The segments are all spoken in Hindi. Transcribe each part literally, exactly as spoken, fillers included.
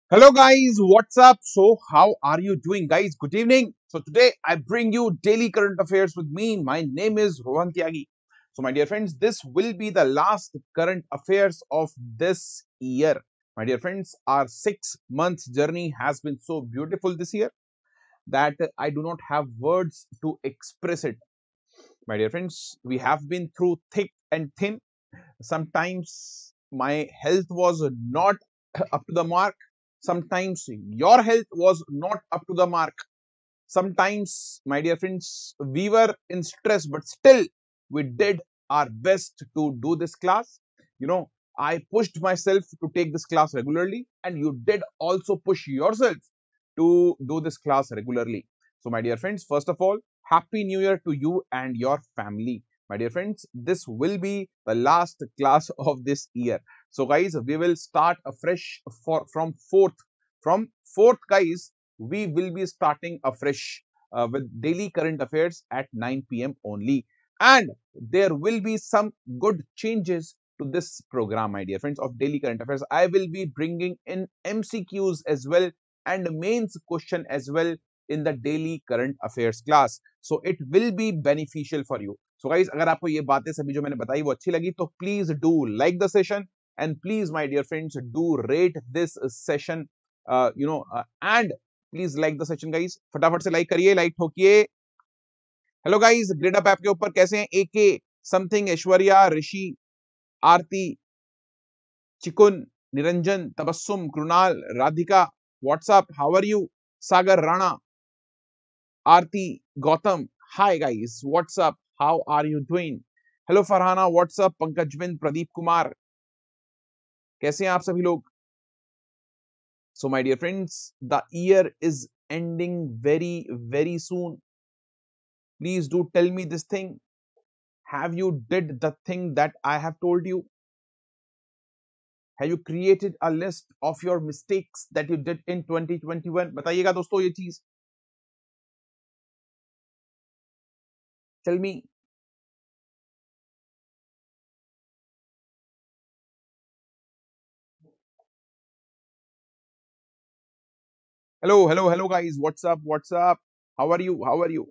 Hello guys, what's up? So how are you doing guys? Good evening. So today I bring you daily current affairs with me. My name is Rohan Tyagi. So my dear friends, this will be the last current affairs of this year. My dear friends, our six months journey has been so beautiful this year that I do not have words to express it. My dear friends, we have been through thick and thin. Sometimes my health was not up to the mark. Sometimes your health was not up to the mark. Sometimes, my dear friends, we were in stress, but still we did our best to do this class. You know, I pushed myself to take this class regularly, and you did also push yourself to do this class regularly. So, my dear friends, first of all, Happy New Year to you and your family. My dear friends, this will be the last class of this year. So, guys, we will start afresh for from fourth. From fourth, guys, we will be starting afresh uh, with daily current affairs at nine p m only. And there will be some good changes to this program, my dear friends, of daily current affairs. I will be bringing in M C Qs as well and mains question as well in the daily current affairs class. So it will be beneficial for you. So guys, अगर आपको ये बातें सभी जो मैंने बताई वो अच्छी लगी तो please do like the session and please my dear friends do rate this session uh, you know uh, and please like the session guys. फटाफट से like करिए, like ठोकिए. Hello guys, grade up app के ऊपर कैसे हैं? AK, something, Aishwarya, Rishi, Aarti, Chikun, Niranjan, Tabassum, Krunal, Radhika, what's up, how are you? Sagar, Rana, Aarti, Gautam, hi guys, what's up, how are you doing? Hello Farhana, what's up, Pankaj Bind, Pradeep Kumar, कैसे हैं आप सभी लोग? So my dear friends, the year is ending very very soon. Please do tell me this thing. Have you did the thing that I have told you? Have you created a list of your mistakes that you did in twenty twenty-one? बताइएगा दोस्तों ये चीज. Tell me. Hello, hello, hello guys. What's up? What's up? How are you? How are you?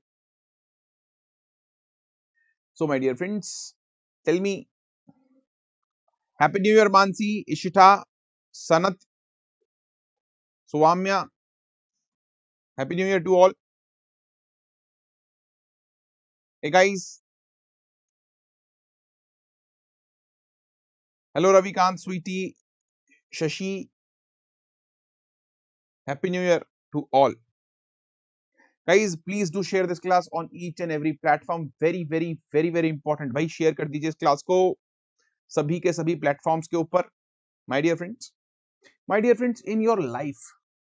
So my dear friends, tell me. Happy New Year, Mansi, Ishita, Sanat, Swamya. Happy New Year to all. Hey guys. Hello Ravikant, sweetie, Shashi. Happy New Year to all. Guys, please do share this class on each and every platform. Very, very, very, very important. भाई share कर दीजिए इस class को सभी के सभी platforms के ऊपर. My dear friends, my dear friends, in your life,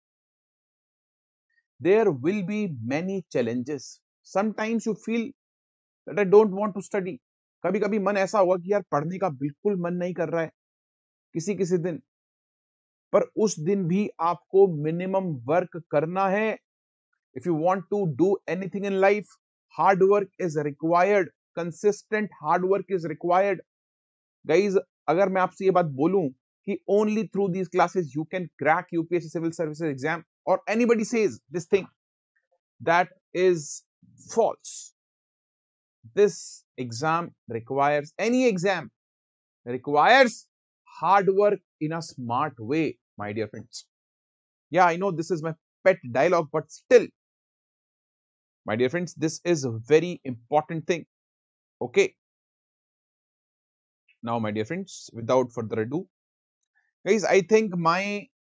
there will be many challenges. Sometimes you feel that I don't want to study. कभी कभी मन ऐसा हुआ कि यार पढ़ने का बिल्कुल मन नहीं कर रहा है किसी किसी दिन, पर उस दिन भी आपको मिनिमम वर्क करना है. If you want to do anything in life, hard work is required. Consistent hard work is required. Guys, अगर मैं आपसे ये बात बोलूं कि only through these classes you can crack U P S C Civil Services exam, or anybody says this thing, that is false. This exam requires, any exam requires hard work in a smart way, my dear friends. Yeah, I know this is my pet dialogue, but still, my dear friends, this is a very important thing. Okay. Now, my dear friends, without further ado, guys, I think my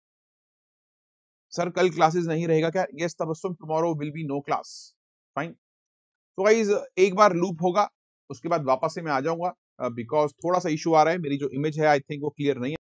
sir कल classes नहीं रहेगा क्या? Yes, Tabassum, tomorrow will be no class. Fine. So guys, एक बार loop होगा, उसके बाद वापस से मैं आ जाऊंगा because थोड़ा सा issue आ रहा है. मेरी जो image है, I think वो clear नहीं है.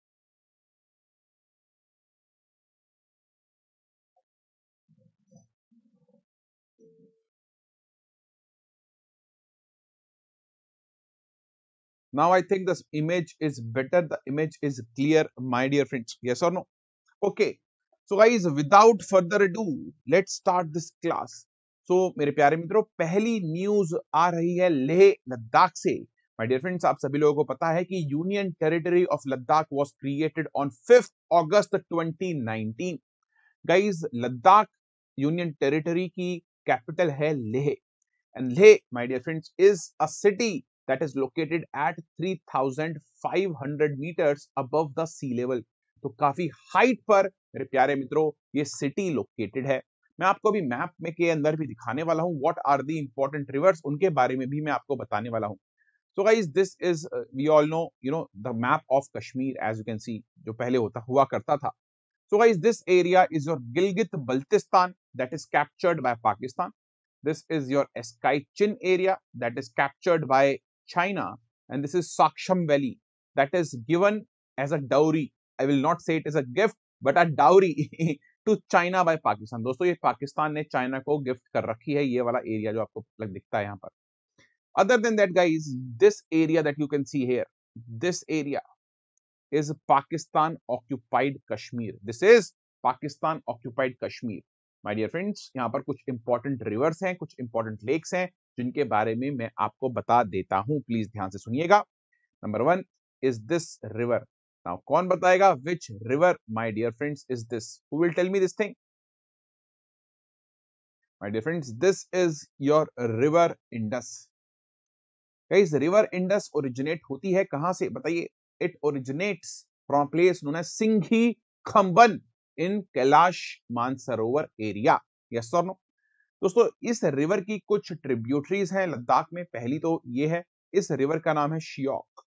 Now I think this image is better. The image is clear, my dear friends. Yes or no? Okay. So guys, without further ado, let's start this class. So मेरे प्यारे मित्रों, पहली न्यूज आ रही है लेह लद्दाख से. माय डियर फ्रेंड्स, आप सभी लोगों को पता है कि union territory of Ladakh was created on fifth August twenty nineteen. Guys, Ladakh union territory की कैपिटल है Leh, and Leh my dear friends is a city that is located at three thousand five hundred metres above the sea level. तो काफी हाइट पर मेरे प्यारे मित्रों ये सिटी लोकेटेड है। मैं आपको अभी मैप में के अंदर भी दिखाने वाला हूं what are the important rivers, उनके बारे में भी मैं आपको बताने वाला हूं। So guys, this is uh, we all know, you know, the map of Kashmir, as you can see, जो पहले होता हुआ करता था। So guys, this area is your Gilgit-Baltistan that is captured by Pakistan. This is your Eskai-Chin area that is captured by China, and this is Saksham Valley that is given as a dowry. I will not say it is a gift, but a dowry to China by Pakistan. दोस्तों ये पाकिस्तान ने चाइना को गिफ्ट कर रखी है ये वाला एरिया जो आपको दिखता है यहाँ पर। Other than that, guys, this area that you can see here, this area is Pakistan occupied Kashmir. This is Pakistan occupied Kashmir. My dear friends, यहाँ पर कुछ important rivers हैं, कुछ important lakes हैं, जिनके बारे में मैं आपको बता देता हूँ। प्लीज ध्यान से सुनिएगा। Number one is this river. Now, कौन बताएगा which river, my dear friends, is this? Who will tell me this thing? My dear friends, this is your river Indus. Guys, river Indus originate होती है कहां से बताइए? It originates from place known as Singhi Khamban in Kailash Mansarovar area. Yes और नो? दोस्तों, इस रिवर की कुछ ट्रिब्यूटरीज हैं लद्दाख में। पहली तो ये है, इस रिवर का नाम है शियोक,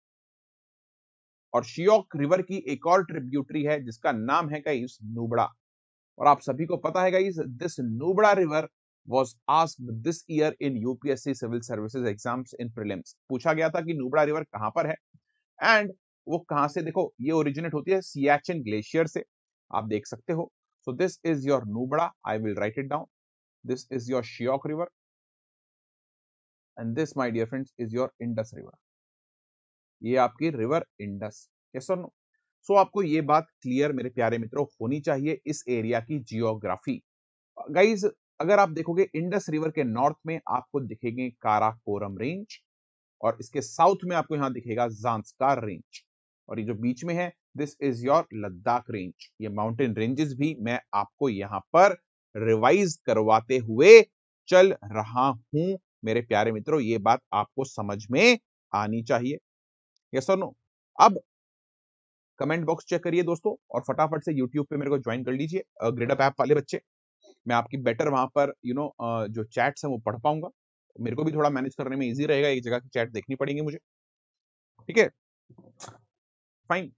और शियोक रिवर की एक और ट्रिब्यूटरी है जिसका नाम है गाइस नुब्रा। और आप सभी को पता है guys, this Nubra river was asked this year in U P S C Civil Services exams in prelims। पूछा गया था कि नुब्रा रिवर कहां पर है, एंड वो कहां से, देखो ये ओरिजिनेट होती है सियाचिन ग्लेशियर से, आप देख सकते हो। So this is your Nubra, I will write it down. This is your Shyok river, and this my dear friends is your Indus river. ये आपकी रिवर इंडस। यस और नो? सो आपको ये बात क्लियर मेरे प्यारे मित्रों होनी चाहिए इस एरिया की जियोग्राफी। गाइज, अगर आप देखोगे इंडस रिवर के नॉर्थ में आपको दिखेंगे काराकोरम रेंज, और इसके साउथ में आपको यहां दिखेगा ज़ांस्कार रेंज, और ये जो बीच में है this is your Ladakh range. ये माउंटेन रेंजेस भी मैं आपको यहां पर रिवाइज करवाते हुए चल रहा हूं मेरे प्यारे मित्रों। ये बात आपको समझ में आनी चाहिए। यस और नो? अब कमेंट बॉक्स चेक करिए दोस्तों, और फटाफट से यूट्यूब पे मेरे को ज्वाइन कर लीजिए, ग्रेडअप ऐप वाले बच्चे। मैं आपकी बेटर वहां पर यू नो जो चैट्स हैं वो पढ़ पाऊंगा। मेरे को भी थोड़ा मैनेज करने में इजी रहेगा, एक जगह की चैट देखनी पड़ेगी मुझे। ठीक है, fine.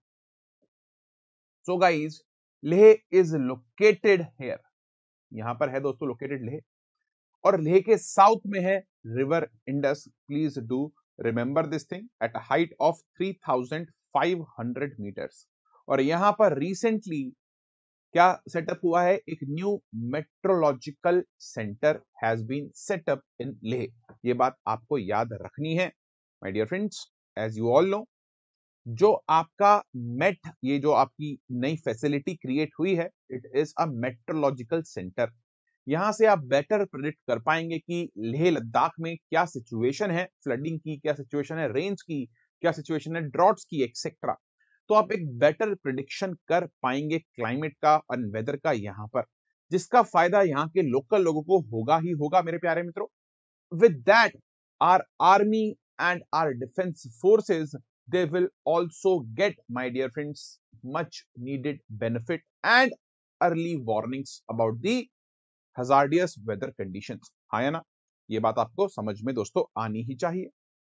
So guys, Leh is located here, यहां पर है दोस्तों लोकेटेड लेह, और लेह के साउथ में है river Indus. Please do remember this thing, at a height of three thousand five hundred metres. और यहां पर रिसेंटली क्या सेटअप हुआ है? एक new meteorological centre has been setup in Leh. ये बात आपको याद रखनी है my dear friends. As you all know, जो आपका मेट, ये जो आपकी नई फैसिलिटी क्रिएट हुई है, it is a meteorological centre. यहां से आप बेटर प्रेडिक्ट कर पाएंगे कि लेह लद्दाख में क्या सिचुएशन है, फ्लडिंग की क्या सिचुएशन है, रेंज की क्या सिचुएशन है, ड्रॉट्स की एक्सेट्रा। तो आप एक बेटर प्रिडिक्शन कर पाएंगे क्लाइमेट का और वेदर का यहां पर, जिसका फायदा यहां के लोकल लोगों को होगा ही होगा मेरे प्यारे मित्रों। With that, our army and our defence forces, they will also get, my dear friends, much needed benefit and early warnings about the hazardous weather conditions। हाँ या ना? ये बात आपको समझ में दोस्तों आनी ही चाहिए।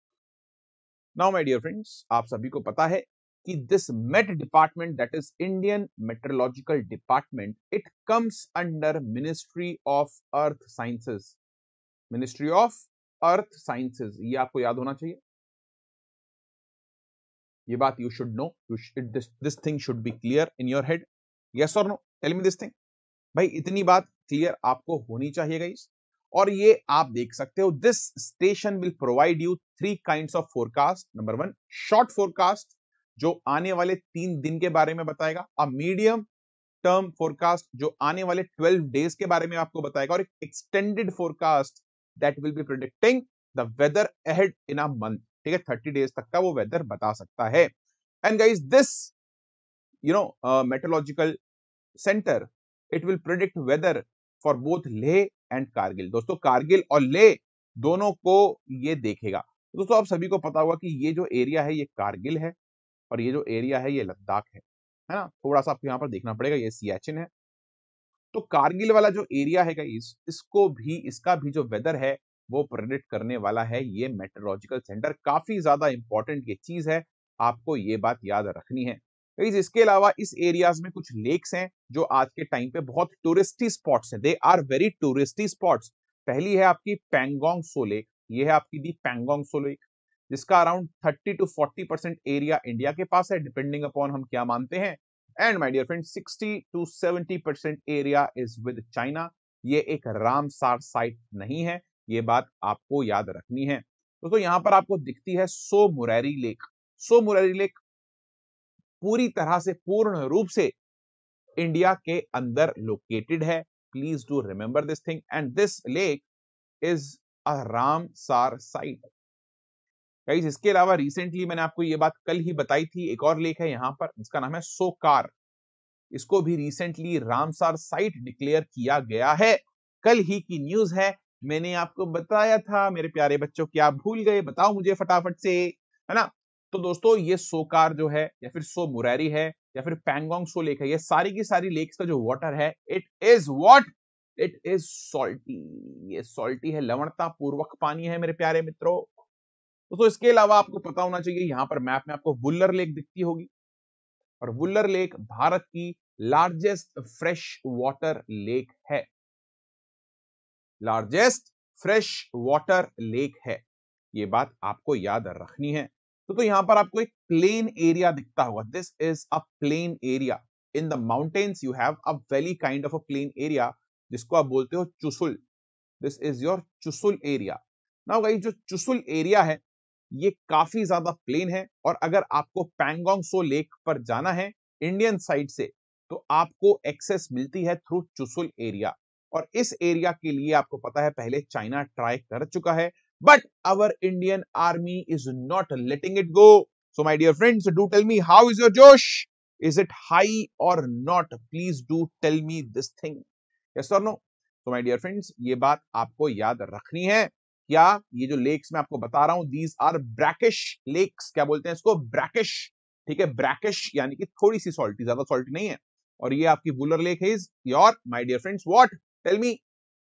Now my dear friends, आप सभी को पता है कि this Met department, that is Indian Meteorological Department, it comes under Ministry of Earth Sciences। Ministry of Earth Sciences, ये आपको याद होना चाहिए। ये बात you should know, you should, this, this thing should be clear in your head। Yes or no? Tell me this thing। भाई इतनी बात क्लियर आपको होनी चाहिए गाइस। और ये आप देख सकते हो, this station will provide you three kinds of forecast. Number one, short forecast, जो आने वाले तीन दिन के बारे में बताएगा। अ मीडियम टर्म फोरकास्ट, जो आने वाले ट्वेल्व डेज के बारे में आपको बताएगा। और एक extended forecast that will be predicting the weather ahead in a month. ठीक है, थर्टी डेज तक का वो वेदर बता सकता है। And guys this you know meteorological centre it will predict weather for both Leh and Kargil. दोस्तों कारगिल और लेह दोनों को ये देखेगा। दोस्तों आप सभी को पता होगा कि ये जो एरिया है ये कारगिल है और ये जो एरिया है ये लद्दाख है, है ना। थोड़ा सा आपको यहाँ पर देखना पड़ेगा, ये सियाचिन है। तो कारगिल वाला जो एरिया है गाइस, इसको भी इसका भी जो वेदर है वो प्रेडिक्ट करने वाला है ये मेट्रोलॉजिकल सेंटर। काफी ज्यादा इंपॉर्टेंट ये चीज है, आपको ये बात याद रखनी है गाइस। इसके अलावा इस एरियाज में कुछ लेक्स हैं जो आज के टाइम पे बहुत टूरिस्टी स्पॉट्स हैं, they are very touristy spots. पहली है आपकी पैंगोंग सो लेक, ये है आपकी दी पैंगोंग सो लेक, जिसका around thirty to forty percent area India के पास है, डिपेंडिंग अपॉन हम क्या मानते हैं। And my dear friend sixty to seventy percent area is with China. ये एक रामसार साइट नहीं है, ये बात आपको याद रखनी है। दोस्तों तो यहां पर आपको दिखती है so Moriri lake. So Moriri lake पूरी तरह से पूर्ण रूप से इंडिया के अंदर लोकेटेड है। Please do remember this thing and this lake is a Ramsar site. Guys इसके अलावा रिसेंटली मैंने आपको ये बात कल ही बताई थी, एक और लेक है यहाँ पर जिसका नाम है सोकार। इसको भी रिसेंटली रामसार साइट डिक्लेयर किया गया है, कल ही की न्यूज है। मैंने आपको बताया था मेरे प्यारे बच्चों, क्या भूल गए? बताओ मुझे फटाफट से, है ना। तो दोस्तों ये सोकार जो है या फिर सो मुरारी है या फिर पैंगोंग सो लेक है, ये सारी की सारी लेक्स का जो वाटर है it is what, it is salty. ये सॉल्टी है, लवणता पूर्वक पानी है मेरे प्यारे मित्रों। तो इसके अलावा आपको पता होना चाहिए, यहां पर मैप में आपको वुल्लर लेक दिखती होगी और वुल्लर लेक भारत की लार्जेस्ट फ्रेश वाटर लेक है, लार्जेस्ट फ्रेश वाटर लेक है। ये बात आपको याद रखनी है। तो, तो यहां पर आपको एक प्लेन एरिया दिखता होगा, this is a plain area. In the mountains you have a valley kind of a plain area जिसको आप बोलते हो Chushul. This is your Chushul area. Now guys जो चुसुल एरिया है ये काफी ज्यादा प्लेन है और अगर आपको पैंगोंग सो लेक पर जाना है इंडियन साइड से तो आपको एक्सेस मिलती है थ्रू चुसुल एरिया। और इस एरिया के लिए आपको पता है पहले चाइना ट्राई कर चुका है, but our Indian army is not letting it go. So my dear friends do tell me how is your जोश, is it high or not? Please do tell me this thing, yes और no. So my dear friends ये बात आपको याद रखनी है। क्या ये जो लेक्स मैं आपको बता रहा हूं दीज आर ब्रैकिश लेक्स, क्या बोलते हैं इसको? ब्रैकिश, ठीक है, ब्रैकिश यानी कि थोड़ी सी सॉल्टी, ज्यादा सॉल्टी नहीं है। और ये आपकी वुलर लेक है your my dear friends what, tell me,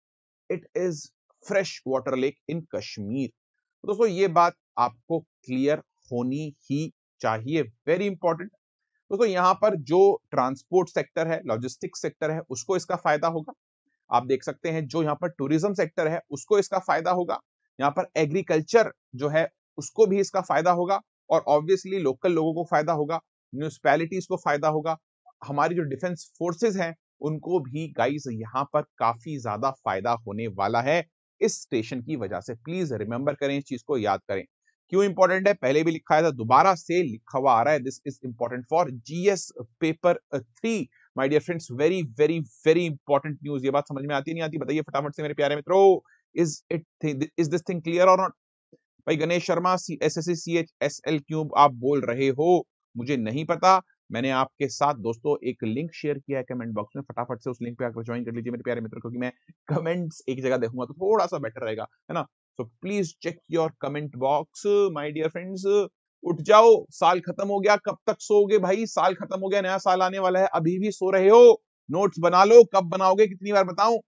it is fresh water lake in Kashmir. दोस्तों ये बात आपको क्लियर होनी ही चाहिए, वेरी इंपॉर्टेंट। दोस्तों यहां पर जो ट्रांसपोर्ट सेक्टर है, लॉजिस्टिक्स सेक्टर है, उसको इसका फायदा होगा। आप देख सकते हैं जो यहाँ पर टूरिज्म सेक्टर है उसको इसका फायदा होगा, यहाँ पर एग्रीकल्चर जो है उसको भी इसका फायदा होगा और ऑब्वियसली लोकल लोगों को फायदा होगा, म्यूनिसिपैलिटीज को फायदा होगा, हमारी जो डिफेंस फोर्सेस हैं उनको भी गाइस यहाँ पर काफी ज्यादा फायदा होने वाला है इस स्टेशन की वजह से। प्लीज रिमेंबर करें, इस चीज को याद करें। क्यों इंपॉर्टेंट है? पहले भी लिखा था, दोबारा से लिखा हुआ आ रहा है, this is important for GS paper three. My dear friends very very very important news. ये बात समझ में आती नहीं आती? बताइए फटाफट से मेरे प्यारे मित्रों, is it is this thing clear or not? भाई Ganesh Sharma S S C H S L क्यों आप बोल रहे हो मुझे नहीं पता। मैंने आपके साथ दोस्तों एक लिंक शेयर किया है कमेंट बॉक्स में, फटाफट से उस लिंक पे आकर ज्वाइन कर लीजिए मेरे प्यारे मित्रों, क्योंकि मैं कमेंट्स एक जगह देखूंगा तो थोड़ा सा बेटर रहेगा, है ना। So please check your comment box my dear friends. उठ जाओ, साल खत्म हो गया, कब तक सोओगे भाई? साल खत्म हो गया, नया साल आने वाला है, अभी भी सो रहे हो? नोट्स बना लो, कब बनाओगे, कितनी बार बताऊं?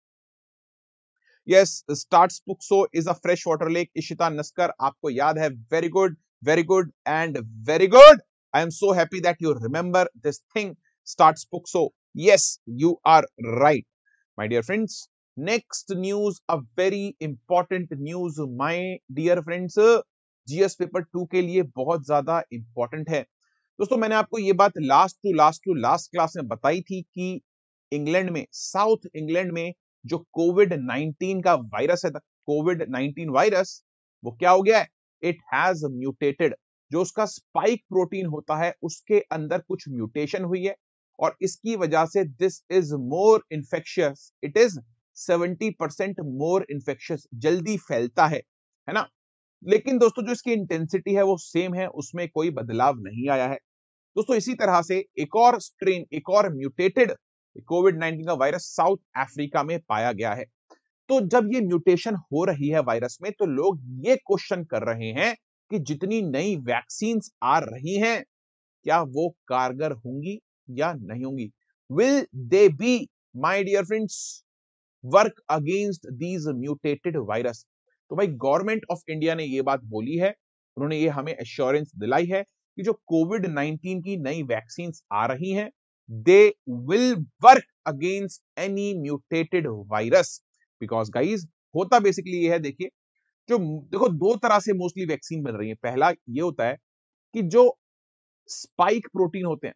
Yes, Startsapuk Tso is a fresh water lake. Ishita Naskar, आपको याद है, very good very good and very good. I am so happy that you remember this thing, Startsapuk Tso. Yes you are right my dear friends. Next news, a very important news my dear friends, GS paper two के लिए बहुत ज्यादा इंपॉर्टेंट है। दोस्तों मैंने आपको ये बात last to last to last class में बताई थी कि इंग्लैंड में, साउथ इंग्लैंड में जो कोविड नाइनटीन का वायरस है, कोविड नाइनटीन वायरस, वो क्या हो गया है? It has mutated. जो उसका स्पाइक प्रोटीन होता है उसके अंदर कुछ म्यूटेशन हुई है और इसकी वजह से this is more infectious, it is seventy percent more infectious, जल्दी फैलता है, है ना। लेकिन दोस्तों जो इसकी इंटेंसिटी है वो सेम है, उसमें कोई बदलाव नहीं आया है। दोस्तों इसी तरह से एक और स्ट्रेन, एक और म्यूटेटेड कोविड नाइनटीन का वायरस साउथ अफ्रीका में पाया गया है। तो जब ये म्यूटेशन हो रही है वायरस में, तो लोग ये क्वेश्चन कर रहे हैं कि जितनी नई वैक्सीन आ रही हैं, क्या वो कारगर होंगी या नहीं होंगी? Will they be, my dear friends, work against these mutated virus? तो भाई गवर्नमेंट ऑफ इंडिया ने ये बात बोली है, उन्होंने ये हमें एश्योरेंस दिलाई है कि जो कोविड नाइनटीन की नई वैक्सीन आ रही हैं, they will work against any mutated virus. Because guys होता बेसिकली ये है, देखिए, जो देखो दो तरह से मोस्टली वैक्सीन बन रही है। पहला ये होता है कि जो स्पाइक प्रोटीन होते हैं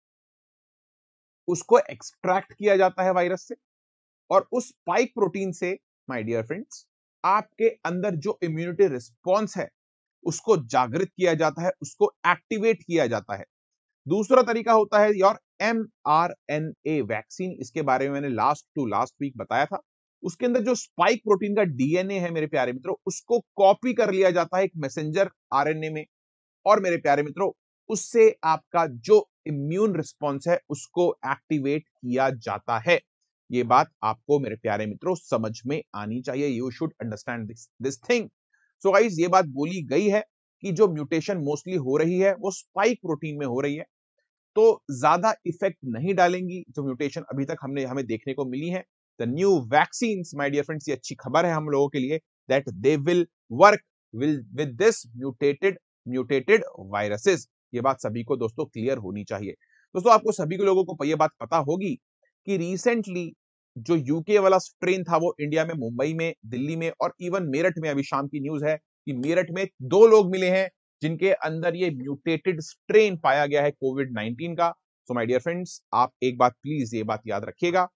उसको एक्सट्रैक्ट किया जाता है वायरस से, और उस स्पाइक प्रोटीन से, माय डियर फ्रेंड्स, आपके अंदर जो इम्यूनिटी रिस्पॉन्स है उसको जागृत किया जाता है, उसको एक्टिवेट किया जाता है। दूसरा तरीका होता है your M R N A vaccine. इसके बारे में मैंने लास्ट टू लास्ट वीक बताया था। उसके अंदर जो स्पाइक प्रोटीन का डी एन ए है मेरे प्यारे मित्रों, उसको कॉपी कर लिया जाता है एक मैसेंजर आर एन ए में, और मेरे प्यारे मित्रों उससे आपका जो इम्यून रिस्पॉन्स है उसको एक्टिवेट किया जाता है। ये बात आपको मेरे प्यारे मित्रों समझ में आनी चाहिए। You should understand this this thing. So guys ये बात बोली गई है कि जो म्यूटेशन मोस्टली हो रही है वो स्पाइक प्रोटीन में हो रही है, तो ज्यादा इफेक्ट नहीं डालेंगी जो म्यूटेशन अभी तक हमने हमें देखने को मिली है। The new vaccines, my dear friends, ये अच्छी खबर है हम लोगों के लिए, that they will work will with this mutated mutated viruses. ये बात सभी को दोस्तों क्लियर होनी चाहिए। दोस्तों आपको सभी को लोगों को ये बात पता होगी कि रिसेंटली जो यूके वाला स्ट्रेन था वो इंडिया में, मुंबई में, दिल्ली में और इवन मेरठ में, अभी शाम की न्यूज है कि मेरठ में दो लोग मिले हैं जिनके अंदर ये म्यूटेटेड स्ट्रेन पाया गया है कोविड नाइनटीन का। सो माय डियर फ्रेंड्स, आप एक बात प्लीज ये बात याद रखिएगा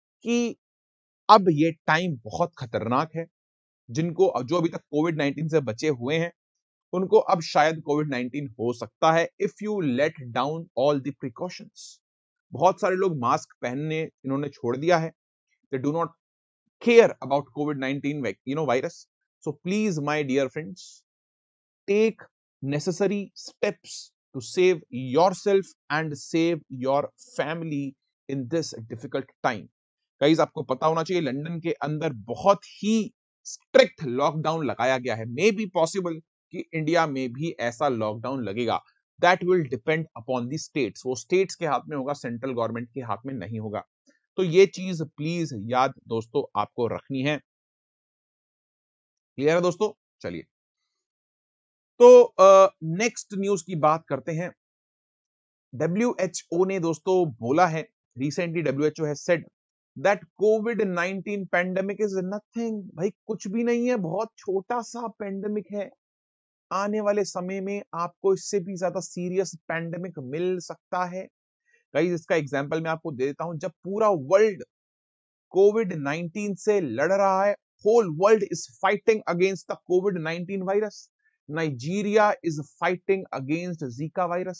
कि अब ये टाइम बहुत खतरनाक है। जिनको जो अभी तक कोविड नाइनटीन से बचे हुए हैं उनको अब शायद कोविड नाइनटीन हो सकता है, if you let down all the precautions. बहुत सारे लोग मास्क पहनने इन्होंने छोड़ दिया है। They do not care about COVID nineteen you know virus. So please my dear friends, take necessary steps to save yourself and save your family in this difficult time. Guys आपको पता होना चाहिए लंदन के अंदर बहुत ही स्ट्रिक्ट लॉकडाउन लगाया गया है। मे बी पॉसिबल कि इंडिया में भी ऐसा लॉकडाउन लगेगा। That will depend upon the states. वो स्टेट्स के हाथ में होगा, सेंट्रल गवर्नमेंट के हाथ में नहीं होगा। तो ये चीज प्लीज याद दोस्तों आपको रखनी है। क्लियर है दोस्तों? चलिए तो नेक्स्ट uh, न्यूज की बात करते हैं। डब्ल्यू एच ओ ने दोस्तों बोला है, recently W H O has said that COVID nineteen pandemic is nothing. भाई कुछ भी नहीं है, बहुत छोटा सा पैंडेमिक है। आने वाले समय में आपको इससे भी ज्यादा सीरियस पैंडेमिक मिल सकता है। गाइस इसका एग्जांपल मैं आपको दे देता हूं। जब पूरा वर्ल्ड कोविड नाइनटीन से लड़ रहा है, whole world is fighting against the COVID nineteen virus, Nigeria is fighting against Zika virus.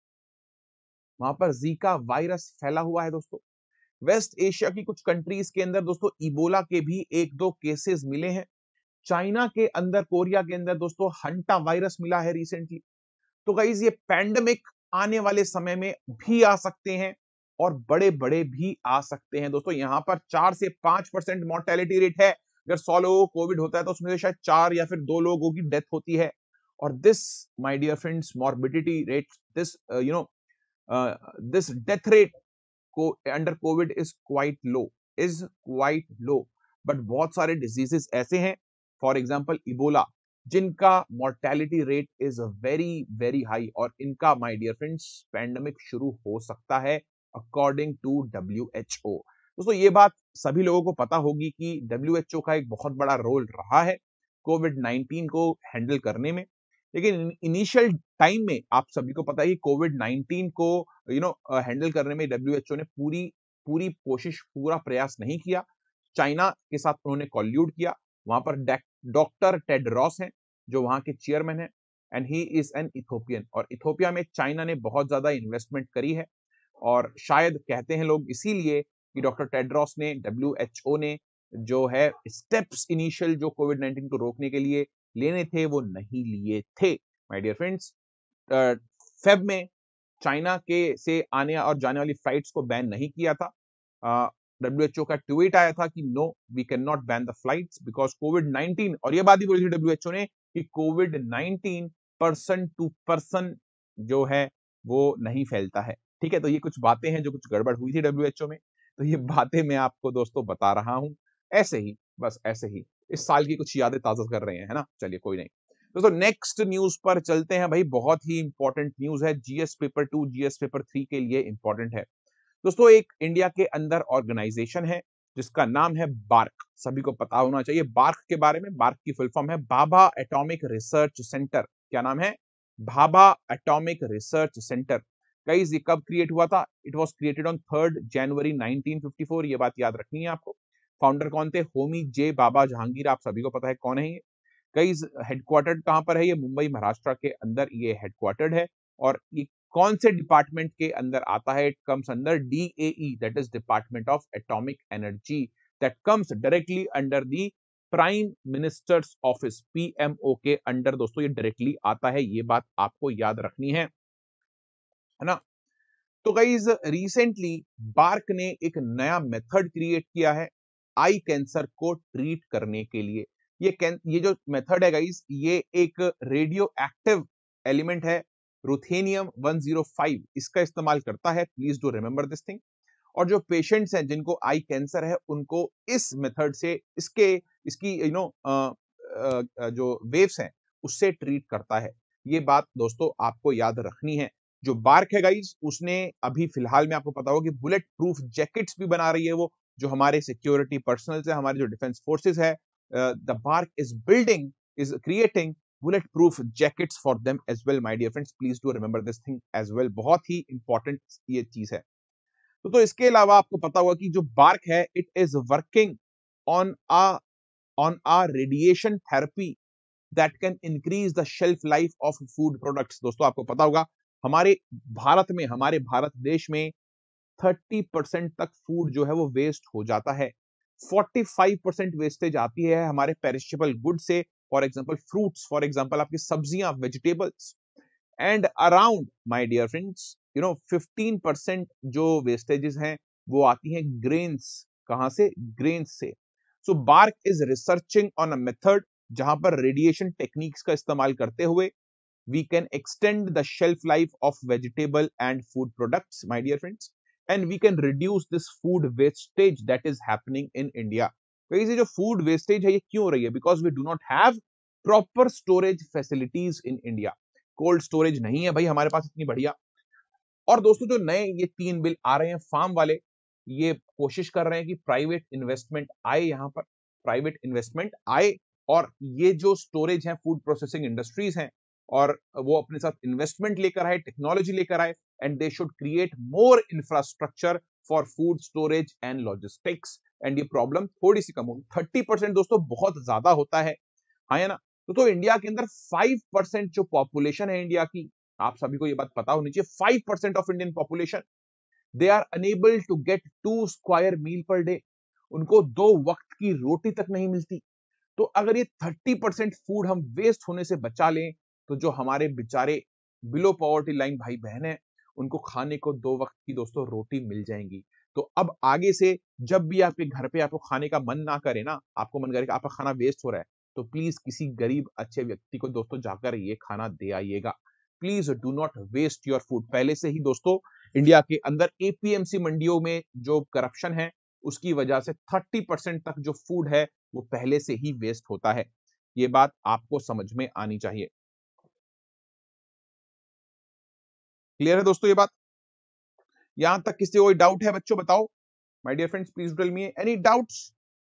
वहां पर जीका वायरस फैला हुआ है दोस्तों। वेस्ट एशिया की कुछ कंट्रीज के अंदर दोस्तों इबोला के भी एक दो केसेस मिले हैं। चाइना के अंदर, कोरिया के अंदर दोस्तों हंटा वायरस मिला है रिसेंटली। तो गाइस ये पैंडेमिक आने वाले समय में भी आ सकते हैं और बड़े बड़े भी आ सकते हैं दोस्तों। यहाँ पर चार से पांच परसेंट मोर्टेलिटी रेट है। अगर सौ लोगों को कोविड होता है तो उसमें से शायद चार या फिर दो लोगों की डेथ होती है। और this my dear friends morbidity rate, this you know this death rate को under COVID is quite low, is quite low. But बहुत सारे डिजीजेस ऐसे हैं, फॉर एग्जांपल इबोला, जिनका mortality rate is very very high, और इनका माय डियर फ्रेंड्स पैंडेमिक शुरू हो सकता है according to W H O. दोस्तों ये बात सभी लोगों को पता होगी कि डब्ल्यू एच ओ का एक बहुत बड़ा रोल रहा है कोविड नाइनटीन को हैंडल करने में। लेकिन इनिशियल टाइम में आप सभी को पता है कि कोविड नाइनटीन को यू नो हैंडल करने में डब्ल्यू एच ओ ने पूरी पूरी कोशिश, पूरा प्रयास नहीं किया। चाइना के साथ उन्होंने कॉल्यूड किया। वहां पर डॉक्टर टेड्रोस हैं जो वहां के चेयरमैन हैं, and he is an Ethiopian. और इथोपिया में चाइना ने बहुत ज्यादा इन्वेस्टमेंट करी है, और शायद कहते हैं लोग इसीलिए कि डॉक्टर टेड्रोस ने, डब्ल्यू एच ओ ने जो है स्टेप्स इनिशियल जो कोविड नाइनटीन को रोकने के लिए लेने थे वो नहीं लिए थे माय डियर फ्रेंड्स। फेब में चाइना के से आने और जाने वाली फ्लाइट्स को बैन नहीं किया था। डब्ल्यू एच ओ का ट्वीट आया था कि no we can not ban the flights because COVID nineteen, और ये बात ही बोली थी डब्ल्यू एच ओ ने कि COVID nineteen person to person जो है वो नहीं फैलता है। ठीक है, तो ये कुछ बातें हैं जो कुछ गड़बड़ हुई थी डब्ल्यू एच ओ में, तो ये बातें मैं आपको दोस्तों बता रहा हूं ऐसे ही, बस ऐसे ही इस साल की कुछ यादें ताजा कर रहे हैं, है ना। चलिए कोई नहीं दोस्तों, नेक्स्ट न्यूज पर चलते हैं भाई। बहुत ही इंपॉर्टेंट न्यूज है, GS paper two GS paper three के लिए इंपॉर्टेंट है दोस्तों। एक इंडिया के अंदर ऑर्गेनाइजेशन है जिसका नाम है बार्क, सभी को पता होना चाहिए बार्क के बारे में। बार्क की फुल फॉर्म है भाभा एटॉमिक रिसर्च सेंटर। क्या नाम है? Bhabha atomic research centre. Guys ये कब क्रिएट हुआ था? It was created on third January nineteen fifty four. ये बात याद रखनी है आपको। फाउंडर कौन थे? होमी जे बाबा जहांगीर, आप सभी को पता है कौन है ये। गाइस हेडक्वार्टर्ड कहां पर है? ये मुंबई महाराष्ट्र के अंदर ये हेडक्वार्टर्ड है। और ये कौन से डिपार्टमेंट के अंदर आता है? It comes under DAE, that is department of atomic energy, that comes directly under the prime minister's office, PMO के अंडर दोस्तों ये डायरेक्टली आता है। ये बात आपको याद रखनी है, है ना। तो गाइज रिसेंटली बार्क ने एक नया मेथड क्रिएट किया है आई कैंसर को ट्रीट करने के लिए। ये ये जो मेथड है गाइज, ये एक रेडियो एक्टिव एलिमेंट है, रुथेनियम वन ज़ीरो फाइव, इसका इस्तेमाल करता है। Please do remember this thing. और जो पेशेंट्स हैं जिनको आई कैंसर है उनको इस मेथड से इसके इसकी यू नो जो वेव्स हैं उससे ट्रीट करता है। ये बात दोस्तों आपको याद रखनी है। जो बार्क है गाइज, उसने अभी फिलहाल में आपको पता होगा कि बुलेट प्रूफ जैकेट्स भी बना रही है वो, जो हमारे सिक्योरिटी पर्सनल है, हमारे जो डिफेंस फोर्सेस है। The BARC is building is creating bullet proof jackets for them as well my dear friends. Please do remember this thing as well, बहुत ही इंपॉर्टेंट ये चीज है। तो, तो इसके अलावा आपको पता होगा कि जो बार्क है it is working on uh on uh radiation therapy that can increase the shelf life of food products. दोस्तों आपको पता होगा हमारे भारत में, हमारे भारत देश में तीस परसेंट तक फूड जो है वो वेस्ट हो जाता है। पैंतालीस परसेंट वेस्टेज आती है हमारे पेरिशेबल गुड से, for example fruits, for example आपकी सब्जियां, vegetables. And around my dear friends you know fifteen percent जो वेस्टेजेस हैं वो आती हैं ग्रेन्स। कहां से? ग्रेन्स से। So BARC is researching on a method जहां पर रेडिएशन टेक्निक्स का इस्तेमाल करते हुए we can extend the shelf life of vegetable and food products, my dear friends, and we can reduce this food wastage that is happening in India. Guys, ये जो food wastage है ये क्यों हो रही है? Because we do not have proper storage facilities in India. Cold storage नहीं है भाई हमारे पास इतनी बढ़िया। और दोस्तों जो नए ये तीन बिल आ रहे हैं फार्म वाले, ये कोशिश कर रहे हैं कि प्राइवेट इन्वेस्टमेंट आए, यहाँ पर प्राइवेट इन्वेस्टमेंट आए और ये जो स्टोरेज है, फूड प्रोसेसिंग इंडस्ट्रीज हैं, और वो अपने साथ इन्वेस्टमेंट लेकर आए, टेक्नोलॉजी लेकर आए, and they should create more infrastructure for food storage and logistics, and ये प्रॉब्लम थोड़ी सी कम होगी। थर्टी परसेंट दोस्तों बहुत ज्यादा होता है, हाँ है ना। तो, तो इंडिया के अंदर फाइव परसेंट जो पॉपुलेशन है इंडिया की, आप सभी को ये बात पता होनी चाहिए, five percent of Indian population they are unable to get two square meal per day. उनको दो वक्त की रोटी तक नहीं मिलती। तो अगर ये थर्टी परसेंट फूड हम वेस्ट होने से बचा लें तो जो हमारे बेचारे बिलो पॉवर्टी लाइन भाई बहन है उनको खाने को दो वक्त की दोस्तों रोटी मिल जाएंगी। तो अब आगे से जब भी आपके घर पे आपको खाने का मन ना करे ना, आपको मन करे कि आपका खाना वेस्ट हो रहा है, तो प्लीज किसी गरीब अच्छे व्यक्ति को दोस्तों जाकर ये खाना दे आइएगा। Please do not waste your food. पहले से ही दोस्तों इंडिया के अंदर एपीएमसी मंडियों में जो करप्शन है उसकी वजह से थर्टी परसेंट तक जो फूड है वो पहले से ही वेस्ट होता है। ये बात आपको समझ में आनी चाहिए। क्लियर है दोस्तों ये बात? यहां तक किसी कोई डाउट है बच्चों? बताओ my dear friends, please tell me any doubts?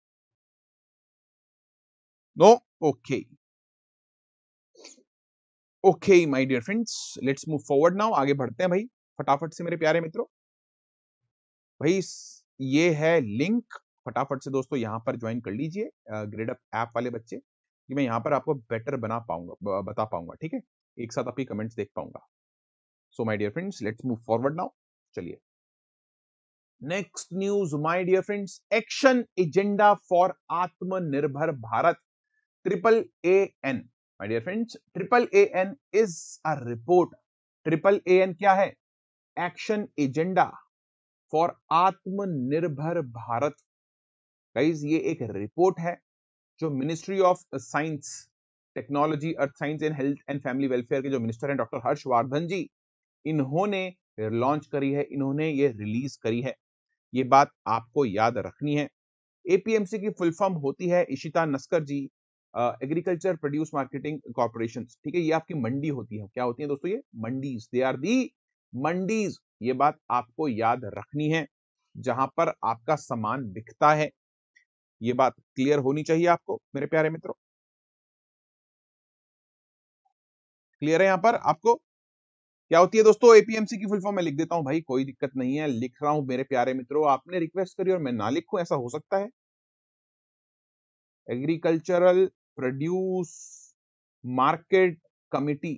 No? Okay okay my dear friends, let's move forward now. आगे बढ़ते हैं भाई फटाफट से मेरे प्यारे मित्रों। भाई ये है लिंक, फटाफट से दोस्तों यहां पर ज्वाइन कर लीजिए ग्रेड अप ऐप वाले बच्चे, कि मैं यहां पर आपको बेटर बना पाऊंगा, बता पाऊंगा, ठीक है, एक साथ आपकी कमेंट्स देख पाऊंगा। So my dear friends let's move forward now. चलिए next news my dear friends, action agenda for Aatmanirbhar Bharat, triple A N. My dear friends, triple A N is a report. Triple A N क्या है? Action agenda for Aatmanirbhar Bharat. Guys ये एक रिपोर्ट है जो ministry of science, technology, earth science and health and family welfare के जो मिनिस्टर हैं डॉक्टर हर्षवर्धन जी, इन्होंने लॉन्च करी है, इन्होंने ये रिलीज करी है. ये बात आपको याद रखनी है. एपीएमसी की फुल फॉर्म होती है, Ishita Naskar ji, agriculture produce marketing corporation. ठीक है, ये आपकी मंडी होती है. क्या होती है दोस्तों? ये mandis. They are the mandis. ये बात आपको याद रखनी है, जहां पर आपका सामान बिकता है. ये बात क्लियर होनी चाहिए आपको मेरे प्यारे मित्रों. क्लियर है यहां पर आपको? क्या होती है दोस्तों एपीएमसी की फुल फॉर्म? मैं लिख देता हूं भाई, कोई दिक्कत नहीं है, लिख रहा हूं मेरे प्यारे मित्रों. आपने रिक्वेस्ट करी और मैं ना लिखूं, ऐसा हो सकता है? Agricultural produce market committee.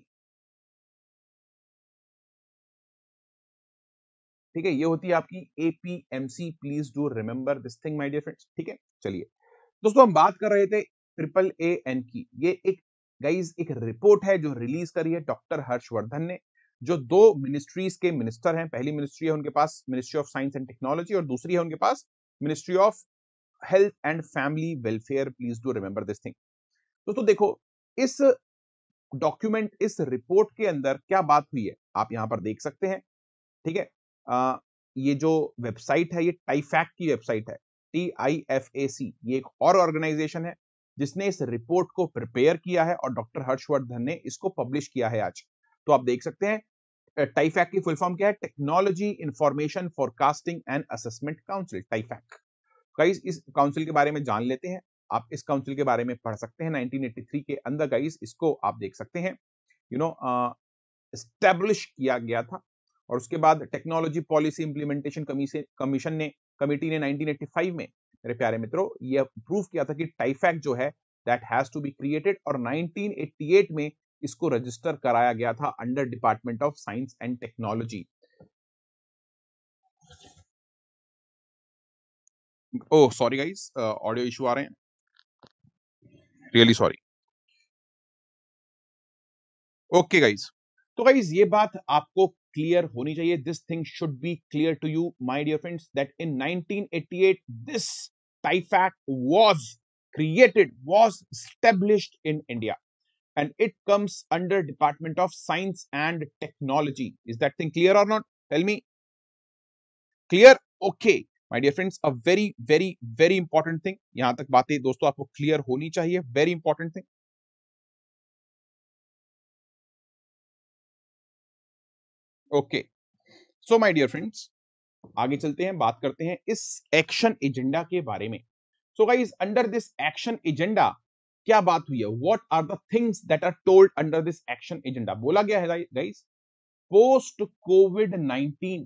ठीक है, ये होती है आपकी APMC. Please do remember this thing my dear friends. ठीक है, चलिए दोस्तों, हम बात कर रहे थे ट्रिपल ए एन की. ये एक गाइज एक रिपोर्ट है जो रिलीज करी है डॉक्टर हर्षवर्धन ने, जो दो मिनिस्ट्रीज के मिनिस्टर हैं. पहली मिनिस्ट्री है उनके पास ministry of science and technology, और दूसरी है उनके पास ministry of health and family welfare. Please do remember this thing. दोस्तों देखो, इस डॉक्यूमेंट, इस रिपोर्ट के अंदर क्या बात हुई है आप यहां पर देख सकते हैं. ठीक है, आ, ये जो वेबसाइट है ये टाइफैक की वेबसाइट है. टी आई एफ ए सी, ये एक और ऑर्गेनाइजेशन है जिसने इस रिपोर्ट को प्रिपेयर किया है और डॉक्टर हर्षवर्धन ने इसको पब्लिश किया है आज. तो आप देख सकते हैं टाइफैक की फुल फॉर्म क्या है? Technology information forecasting and assessment council, TIFAC. Guys इस काउंसिल के बारे में जान लेते हैं. आप इस काउंसिल के बारे में पढ़ सकते हैं. नाइनटीन एटी थ्री के अंदर गाइस इसको आप देख सकते हैं, यू नो एस्टेब्लिश किया गया था. और उसके बाद टेक्नोलॉजी पॉलिसी इंप्लीमेंटेशन कमीशन ने कमिटी ने नाइनटीन एटी फाइव में मेरे प्यारे मित्रों ये अप्रूव किया था कि टाइफैक जो है that has to be created, और नाइनटीन एटी एट में इसको रजिस्टर कराया गया था under department of science and technology. Oh sorry guys, audio issue आ रहे हैं, रियली सॉरी. ओके गाइस, तो गाइस ये बात आपको क्लियर होनी चाहिए. This thing should be clear to you my dear friends that in nineteen eighty eight this TIFAC was created, was established in India, and it comes under Department of Science and Technology. Is that thing clear or not? Tell me. Clear? Okay. My dear friends, a very very very important thing. यहां तक बातें दोस्तों आपको क्लियर होनी चाहिए. Very important thing. Okay. So my dear friends, आगे चलते हैं, बात करते हैं इस एक्शन एजेंडा के बारे में. So guys, under this action agenda क्या बात हुई है? What are the things that are told under this action agenda? बोला गया है guys, post COVID nineteen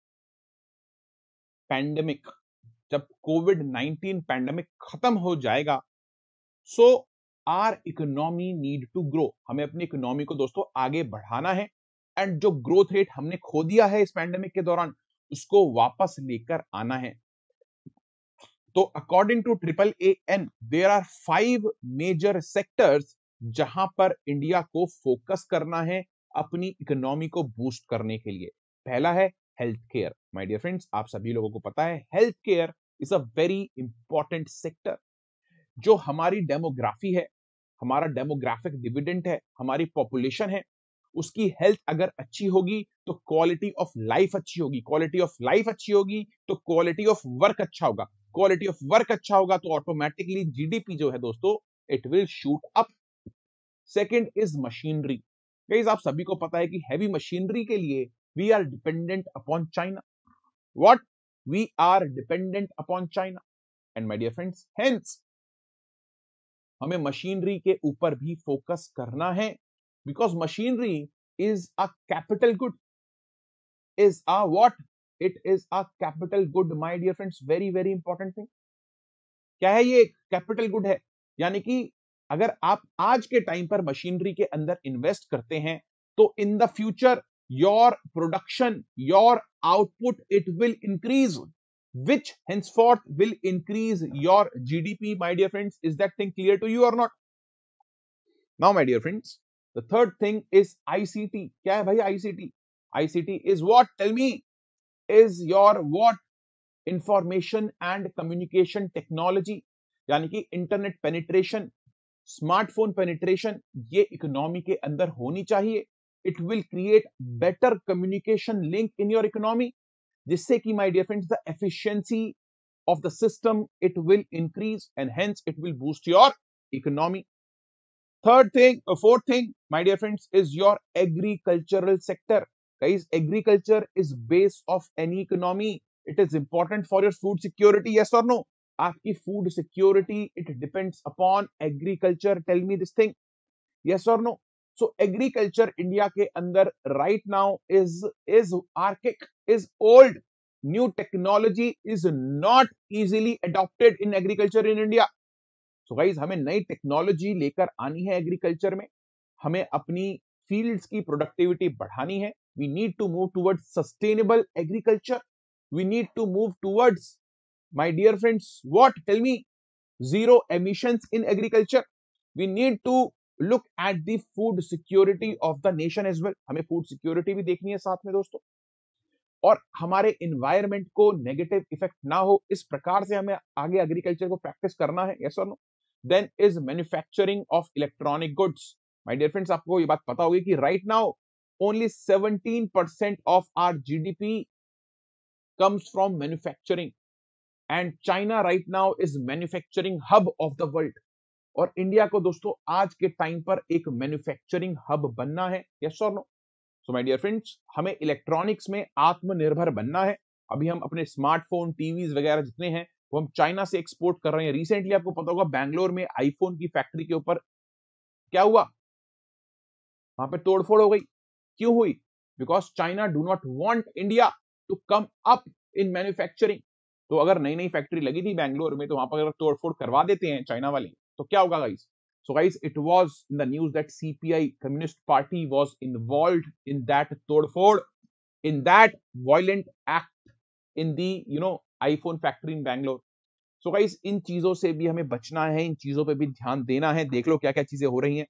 pandemic, जब कोविड नाइनटीन पैंडेमिक खत्म हो जाएगा, so our economy need to grow. हमें अपनी इकोनॉमी को दोस्तों आगे बढ़ाना है, एंड जो ग्रोथ रेट हमने खो दिया है इस पैंडेमिक के दौरान, उसको वापस लेकर आना है. तो according to triple A N there are five major sectors जहां पर इंडिया को फोकस करना है अपनी इकोनॉमी को बूस्ट करने के लिए. पहला है health care. My dear friends, आप सभी लोगों को पता है health care is a very important sector. जो हमारी डेमोग्राफी है, हमारा डेमोग्राफिक डिविडेंड है, हमारी पॉपुलेशन है, उसकी हेल्थ अगर अच्छी होगी तो क्वालिटी ऑफ लाइफ अच्छी होगी. क्वालिटी ऑफ लाइफ अच्छी होगी तो क्वालिटी ऑफ वर्क अच्छा होगा. क्वालिटी ऑफ वर्क अच्छा होगा तो ऑटोमेटिकली जीडीपी जो है दोस्तों, it will shoot up. Second is machinery. Guys आप सभी को पता है कि हैवी मशीनरी के लिए we are dependent upon China. What? We are dependent upon China. And my dear friends, hence हमें मशीनरी के ऊपर भी फोकस करना है, because machinery is a capital good. Is a what? It is a capital good my dear friends. Very very important thing. क्या है ये? कैपिटल गुड है. यानी कि अगर आप आज के टाइम पर मशीनरी के अंदर इन्वेस्ट करते हैं तो in the future your production, your output, it will increase, which henceforth will increase your G D P, my dear friends. Is that thing clear to you or not? Now my dear friends, the third thing is ICT. क्या है भाई ICT? ICT is what? Tell me. Is your what? Information and communication technology, यानी कि इंटरनेट पेनिट्रेशन, स्मार्टफोन पेनिट्रेशन, ये इकोनॉमी के अंदर होनी चाहिए। It will create better communication link in your economy, जिससे कि my dear friends the efficiency of the system, it will increase and hence it will boost your economy. Third thing, uh, fourth thing, my dear friends, is your agricultural sector. Guys, agriculture is base of any economy. It is important for your food security, yes or no? आपकी food security, it depends upon agriculture. Tell me this thing, yes or no? So agriculture India के अंदर right now is is archaic, is old. New technology is not easily adopted in agriculture in India. So so guys, हमें नई टेक्नोलॉजी लेकर आनी है एग्रीकल्चर में, हमें अपनी फील्ड्स की प्रोडक्टिविटी बढ़ानी है. We need to move towards sustainable agriculture. We need to move towards, my dear friends, what? Tell me. Zero emissions in agriculture. We need to look at the food security of the nation as well. हमें फूड सिक्योरिटी भी देखनी है साथ में दोस्तों, और हमारे इन्वायरमेंट को नेगेटिव इफेक्ट ना हो, इस प्रकार से हमें आगे एग्रीकल्चर को प्रैक्टिस करना है. यस और no? Then is manufacturing of electronic goods. My dear friends, आपको ये बात पता होगी कि right now only seventeen percent of our GDP comes from manufacturing, and China right now is manufacturing hub of the world. और इंडिया को दोस्तों आज के टाइम पर एक मैन्युफैक्चरिंग हब बनना है. यस और no? So my dear friends, हमें इलेक्ट्रॉनिक्स में आत्मनिर्भर बनना है. अभी हम अपने स्मार्टफोन, टीवीज वगैरह जितने हैं वो हम चाइना से एक्सपोर्ट कर रहे हैं. रिसेंटली आपको पता होगा बैंगलोर में आईफोन की फैक्ट्री के ऊपर क्या हुआ, वहां पे तोड़फोड़ हो गई. क्यों हुई? Because China do not want India to come up in manufacturing. तो अगर नई नई फैक्ट्री लगी थी बैंगलोर में, तो वहां पर अगर तोड़फोड़ करवा देते हैं चाइना वाले, तो क्या होगा guys? So guys, it was in the news that C P I, Communist Party, was involved in that todfod, in that violent act in the, you know, iPhone factory in Bangalore. So guys, इन चीजों से भी हमें बचना है, इन चीजों पे भी ध्यान देना है. देख लो क्या क्या चीजें हो रही हैं.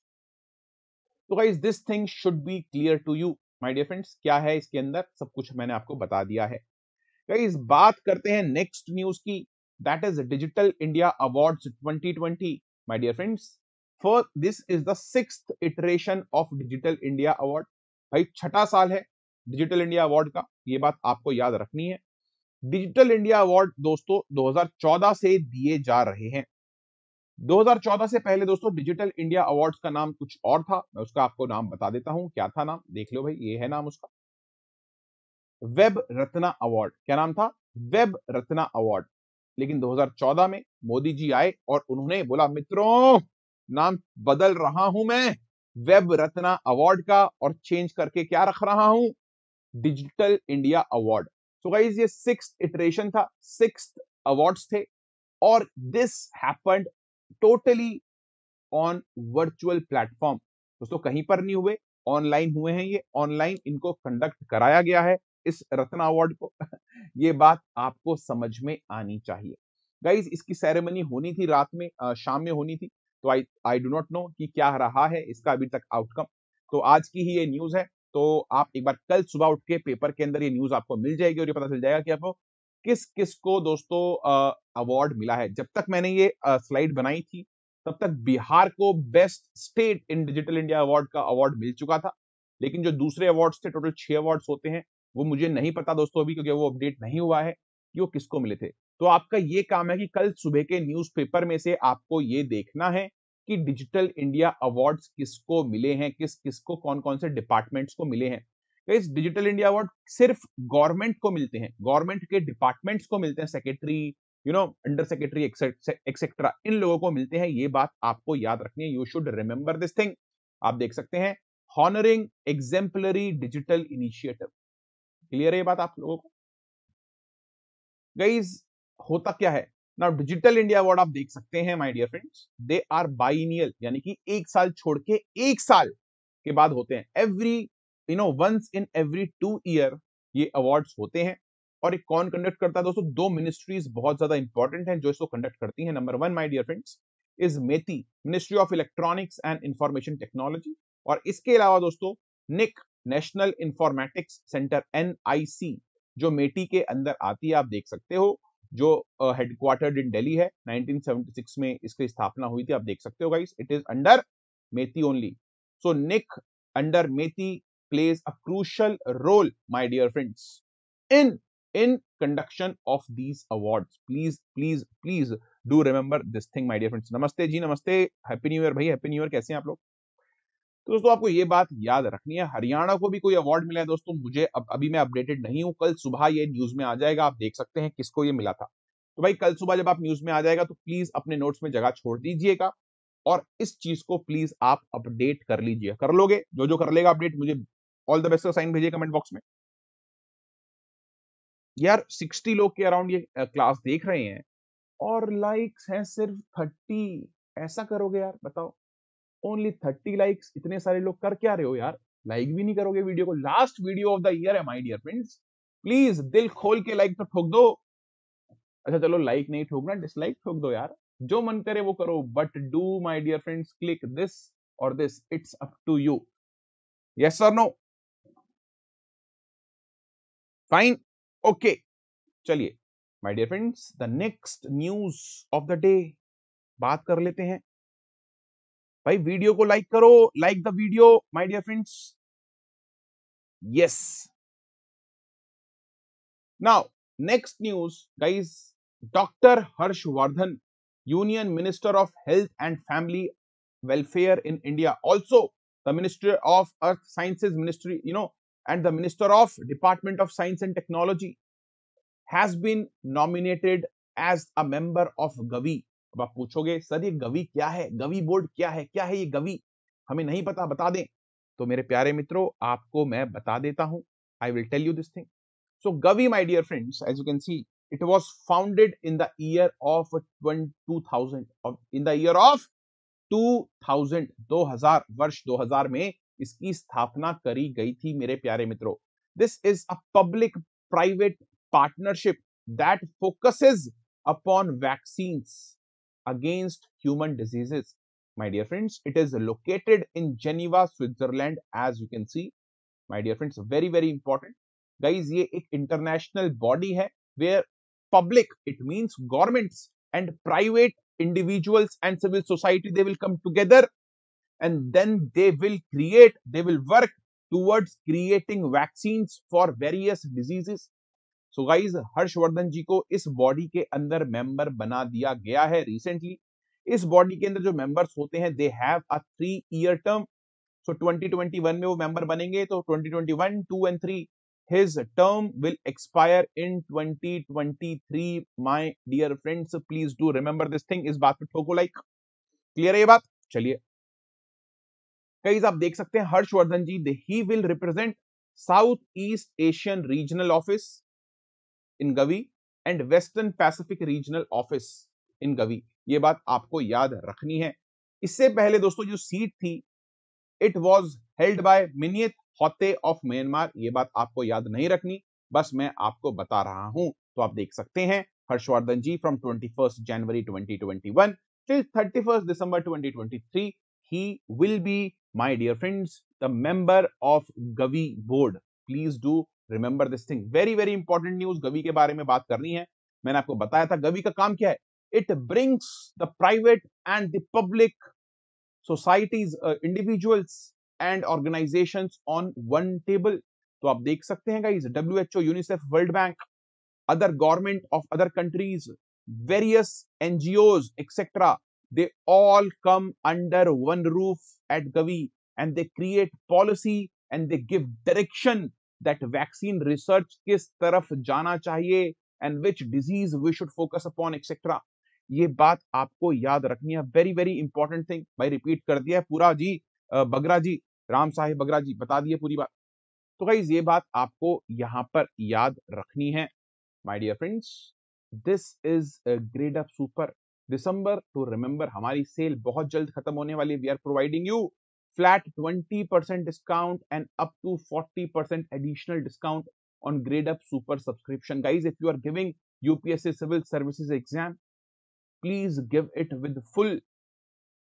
तो guys, this thing should be clear to you, my dear friends. क्या है इसके अंदर, सब कुछ मैंने आपको बता दिया है. Guys, बात करते हैं नेक्स्ट न्यूज की. That is Digital India Awards twenty twenty. My dear friends, for this is the sixth iteration of Digital India Award. भाई छठा साल है डिजिटल इंडिया अवार्ड का, ये बात आपको याद रखनी है. डिजिटल इंडिया अवार्ड दोस्तों दो हज़ार चौदह से दिए जा रहे हैं. दो हज़ार चौदह से पहले दोस्तों डिजिटल इंडिया अवार्ड्स का नाम कुछ और था. मैं उसका आपको नाम बता देता हूं. क्या था नाम? देख लो भाई, ये है नाम उसका, वेब रत्ना अवार्ड. क्या नाम था? Web Ratna award. लेकिन दो हज़ार चौदह में मोदी जी आए और उन्होंने बोला, मित्रों नाम बदल रहा हूं मैं वेब रत्ना अवार्ड का, और चेंज करके क्या रख रहा हूं? Digital India award. So guys, ये सिक्स्थ इटरेशन था, सिक्स्थ अवार्ड्स थे, और this happened totally on virtual platform. दोस्तों कहीं पर नहीं हुए, ऑनलाइन हुए हैं. ये ऑनलाइन इनको कंडक्ट कराया गया है इस रत्ना अवार्ड को. ये बात आपको समझ में आनी चाहिए. गाइज, इसकी सेरेमनी होनी थी रात में, आ, शाम में होनी थी. तो I I do not know कि क्या रहा है इसका अभी तक आउटकम. तो आज की ही ये न्यूज है. तो आप एक बार कल सुबह उठ के पेपर के अंदर ये न्यूज आपको मिल जाएगी, और ये पता चल जाएगा कि आपको किस किस को दोस्तों अवार्ड मिला है. जब तक मैंने ये स्लाइड बनाई थी तब तक बिहार को best state in digital India award का अवार्ड मिल चुका था. लेकिन जो दूसरे अवार्ड्स थे, टोटल छह अवार्ड्स होते हैं, वो मुझे नहीं पता दोस्तों अभी, क्योंकि वो अपडेट नहीं हुआ है कि वो किसको मिले थे. तो आपका ये काम है कि कल सुबह के न्यूज़पेपर में से आपको ये देखना है कि डिजिटल इंडिया अवार्ड्स किसको मिले हैं, किस किसको, कौन कौन से डिपार्टमेंट्स को मिले हैं. इस डिजिटल इंडिया अवार्ड सिर्फ गवर्नमेंट को मिलते हैं, गवर्नमेंट के डिपार्टमेंट्स को मिलते हैं, secretary, you know, under secretary etcetera, इन लोगों को मिलते हैं. ये बात आपको याद रखनी है. You should remember this thing. आप देख सकते हैं, honouring exemplary digital initiative. Clear है ये बात आप लोगों को? गाइज, होता क्या है ना, डिजिटल इंडिया अवार्ड आप देख सकते हैं my dear friends, they are biennial, यानी कि एक साल छोड़ के एक साल के बाद होते हैं. Every you know once in every two year ये अवार्ड्स होते हैं. और एक कौन कंडक्ट करता है दोस्तों? दो मिनिस्ट्रीज बहुत ज्यादा इंपॉर्टेंट हैं जो इसको कंडक्ट करती हैं. Number one my dear friends, is MeitY, ministry of electronics and information technology. और इसके अलावा दोस्तों NIC, national informatics centre, N I C, जो मेटी के अंदर आती है, आप देख सकते हो, जो हेडक्वार्टर्ड इन दिल्ली है। नाइनटीन सेवेंटी सिक्स में इसकी स्थापना हुई थी, आप देख सकते हो guys, it is under MeitY only. So NIC under MeitY plays a crucial role, my dear friends, in in conduction of these awards. Please, please, please do remember this thing, my dear friends. नमस्ते जी, नमस्ते, हैप्पी न्यू ईयर भाई, हैप्पी न्यू ईयर। कैसे हैं आप लोग? तो दोस्तों आपको ये बात याद रखनी है, हरियाणा को भी कोई अवार्ड मिला है दोस्तों, मुझे अब अभी मैं अपडेटेड नहीं हूं, कल सुबह ये न्यूज में आ जाएगा, आप देख सकते हैं किसको ये मिला था। तो भाई कल सुबह जब आप न्यूज में आ जाएगा तो प्लीज अपने नोट्स में जगह छोड़ दीजिएगा और इस चीज को प्लीज आप अपडेट कर लीजिए। कर लोगे? जो जो कर लेगा अपडेट, मुझे ऑल द बेस्ट का साइन भेजिए कमेंट बॉक्स में। यार सिक्सटी लोग के अराउंड ये क्लास देख रहे हैं और लाइक्स हैं सिर्फ थर्टी। ऐसा करोगे यार, बताओ? ओनली थर्टी लाइक्स, इतने सारे लोग कर क्या रहे हो यार? लाइक भी नहीं करोगे वीडियो को? Last video of the year है माय डियर फ्रेंड्स, प्लीज दिल खोल के लाइक तो ठोक दो। अच्छा चलो, लाइक नहीं ठोकना, डिसलाइक ठोक दो यार, जो मन करे वो करो, but do my dear friends click this और this, it's up to you. Yes और नो? Fine, okay. चलिए my dear friends, the next news of the day बात कर लेते हैं। भाई वीडियो को लाइक करो, like the video my dear friends. Yes, now next news guys, doctor Harshvardhan, union minister of health and family welfare in India, also the Minister of Earth Sciences Ministry, you know, and the Minister of Department of Science and Technology has been nominated as a member of Gavi. अब आप पूछोगे सर ये गवी क्या है, गवी बोर्ड क्या है, क्या है ये गवी? हमें नहीं पता, बता दें? तो मेरे प्यारे मित्रों आपको मैं बता देता हूं, I will tell you this thing. So Gavi my dear friends, as you can see, it was founded in the year of two thousand, in the year of two thousand, दो हज़ार, वर्ष दो हज़ार में इसकी स्थापना करी गई थी मेरे प्यारे मित्रों। This is a public private partnership that focuses upon vaccines against human diseases. My dear friends, it is located in Geneva, Switzerland, as you can see. My dear friends, very very important guys, ये एक इंटरनेशनल बॉडी है where public, it means governments and private individuals and civil society, they will come together and then they will create, they will work towards creating vaccines for various diseases. So guys, Harshvardhan ji को इस बॉडी के अंदर मेंबर बना दिया गया है रिसेंटली। इस बॉडी के अंदर जो मेंबर्स होते हैं, they have a three year term. So twenty twenty one में वो मेंबर बनेंगे, तो twenty twenty one, two and three, his term will expire in twenty twenty-three, my dear friends, please do remember this thing। इस बात पे ठोको लाइक। क्लियर है ये बात? चलिए गाइस, आप देख सकते हैं Harshvardhan ji, he will represent south east Asian regional office in Gavi and western pacific regional office in Gavi. ये बात आपको याद रखनी है। इससे पहले दोस्तों जो सीट थी, it was held by Myint Htwe of Myanmar. ये बात आपको याद नहीं रखनी, बस मैं आपको बता रहा हूं। तो आप देख सकते हैं Harshvardhan ji from twenty first January twenty twenty one till thirty-first December twenty twenty-three, he will be, my dear friends, the member of Gavi board. Please do remember this thing. Very very important news, Gavi के बारे में बात करनी है। मैंने आपको बताया था गवी का काम क्या है। It brings the private and the public societies, uh, individuals and organizations on one table। तो आप देख सकते हैं guys, W H O, UNICEF, world bank, other government of other countries, various N G Os, et cetera, they all come under one roof at Gavi and they create policy and they give direction that vaccine research किस तरफ जाना चाहिए and which disease we should focus upon, et cetera। ये बात आपको याद रखनी है, वेरी वेरी इंपॉर्टेंट थिंग। भाई रिपीट कर दिया है पूरा जी, बगरा जी, राम साहिब बगरा जी बता दिए पूरी बात। तो गाइस ये बात आपको यहां पर याद रखनी है my dear friends. This is grade up super December to remember. हमारी सेल बहुत जल्द खत्म होने वाली है। We are providing you flat twenty percent discount and up to forty percent additional discount on grade up super subscription। Guys, if you are giving U P S C civil services exam, please give it with full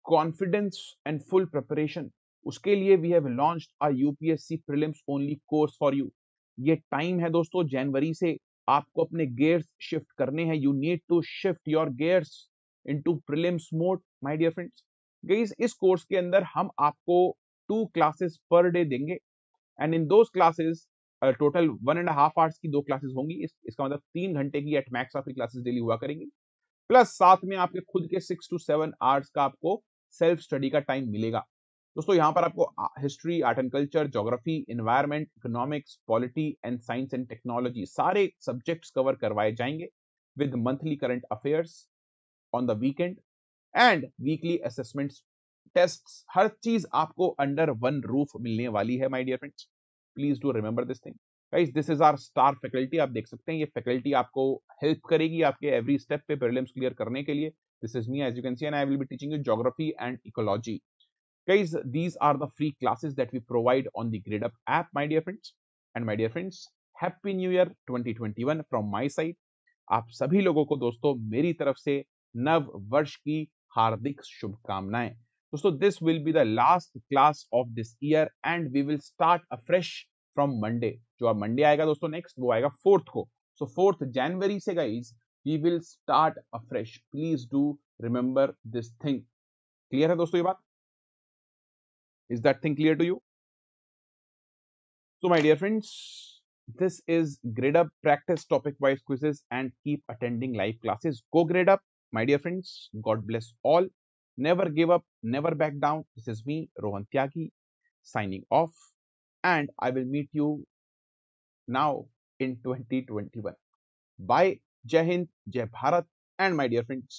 confidence and full preparation, उसके लिए we have launched a UPSC prelims only course for you. ये टाइम है दोस्तों, जनवरी से आपको अपने गियर्स शिफ्ट करने हैं। You need to shift your gears into prelims mode my dear friends. Guys, इस कोर्स के अंदर हम आपको टू क्लासेस पर डे देंगे and in those classes total one and half hours की दो क्लासेस होंगी। इस, इसका मतलब तीन घंटे की एट मैक्स आपकी क्लासेस डेली हुआ करेंगी, प्लस साथ में आपके खुद के सिक्स टू सेवन आवर्स का आपको सेल्फ स्टडी का टाइम मिलेगा। दोस्तों यहाँ पर आपको history, art and culture, geography, environment, economics, polity and science and technology सारे सब्जेक्ट्स कवर करवाए जाएंगे with monthly current affairs on the weekend and weekly assessments, tests, हर चीज आपको अंडर वन रूफ मिलने वाली है my dear friends. Please do remember this thing guys. This is our star faculty. आप देख सकते हैं ये फैकल्टी आपको हेल्प करेगी आपके एवरी स्टेप पे प्रीलिम्स क्लियर करने के लिए। This is me as you can see and I will be teaching you geography and ecology. Guys, these are the free classes that we provide on the GradeUp app, my dear friends. And my dear friends, Happy New Year twenty twenty-one from my side. आप सभी लोगों को दोस्तों मेरी तरफ से नव वर्ष की हार्दिक शुभकामनाएं। दोस्तों, this will be the last class of this year and we will start afresh from Monday. जो अब मंडे आएगा दोस्तों नेक्स्ट, वो आएगा फोर्थ को। सो फोर्थ जनवरी से guys we will start afresh. Please do remember this thing. Clear है दोस्तों ये बात? Is that thing clear to you? So my dear friends, this is Grade Up. Practice topic wise quizzes and keep attending live classes. Go Grade Up, my dear friends. God bless all. Never give up, never back down. This is me, Rohan Tyagi, signing off, and I will meet you now in twenty twenty-one. Bye. Jai Hind, Jai Bharat, and my dear friends,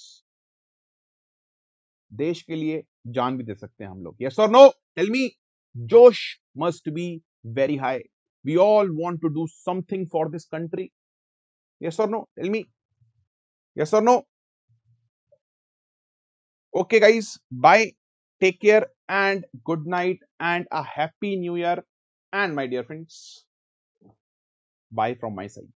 देश के लिए जान भी दे सकते हैं हम लोग। Yes or no? Tell me. Josh must be very high. We all want to do something for this country. Yes or no? Tell me. Yes or no? Okay, guys. Bye. Take care and good night and a happy new year. And my dear friends, bye from my side.